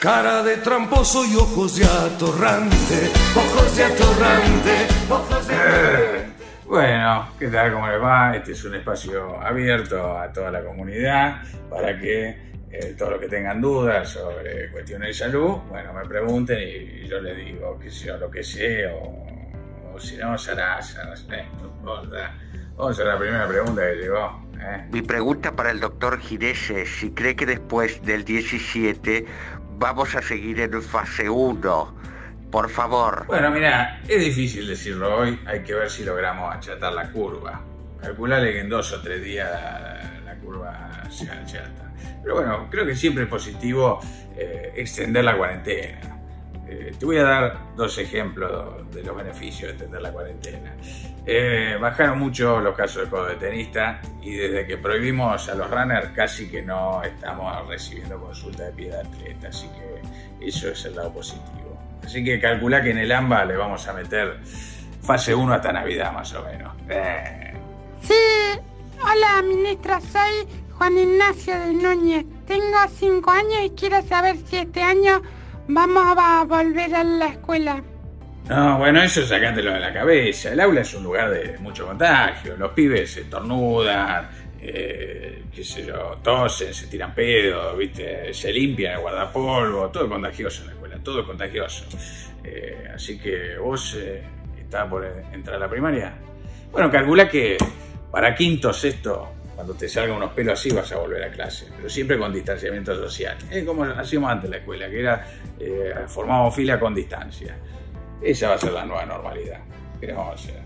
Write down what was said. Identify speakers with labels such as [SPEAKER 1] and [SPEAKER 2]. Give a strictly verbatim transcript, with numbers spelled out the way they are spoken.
[SPEAKER 1] Cara de tramposo y ojos de atorrante, ojos de atorrante, ojos de atorrante.
[SPEAKER 2] Bueno, ¿qué tal? ¿Cómo les va? Este es un espacio abierto a toda la comunidad para que eh, todos los que tengan dudas sobre cuestiones de salud, bueno, me pregunten y yo les digo que sé lo que sé o, o si no, Sarasa, no sé, no importa. Vamos a la primera pregunta que llegó. ¿eh?
[SPEAKER 3] Mi pregunta para el doctor Girés es si cree que después del diecisiete vamos a seguir en fase uno. Por favor.
[SPEAKER 2] Bueno, mira, es difícil decirlo hoy. Hay que ver si logramos achatar la curva. Calcularle que en dos o tres días la, la curva se achata. Pero bueno, creo que siempre es positivo eh, extender la cuarentena. Eh, te voy a dar dos ejemplos de los beneficios de extender la cuarentena. Eh, bajaron mucho los casos de codo de tenista y desde que prohibimos a los runners casi que no estamos recibiendo consulta de pie de atleta, así que eso es el lado positivo. Así que calculá que en el AMBA le vamos a meter fase uno hasta Navidad más o menos. Eh.
[SPEAKER 4] Sí, hola ministra, soy Juan Ignacio de Núñez. Tengo cinco años y quiero saber si este año vamos a volver a la escuela.
[SPEAKER 2] No, bueno, eso sacátelo de la cabeza. El aula es un lugar de mucho contagio. Los pibes se estornudan, eh, qué sé yo, tosen, se tiran pedos, ¿viste? Se limpian el guardapolvo. Todo es contagioso en la escuela, todo es contagioso. Eh, así que vos eh, estás por entrar a la primaria. Bueno, calculá que para quinto, sexto, cuando te salgan unos pelos así vas a volver a clase, pero siempre con distanciamiento social. Es como hacíamos antes en la escuela, que era eh, formábamos fila con distancia. Esa va a ser la nueva normalidad. ¿Qué vamos a hacer?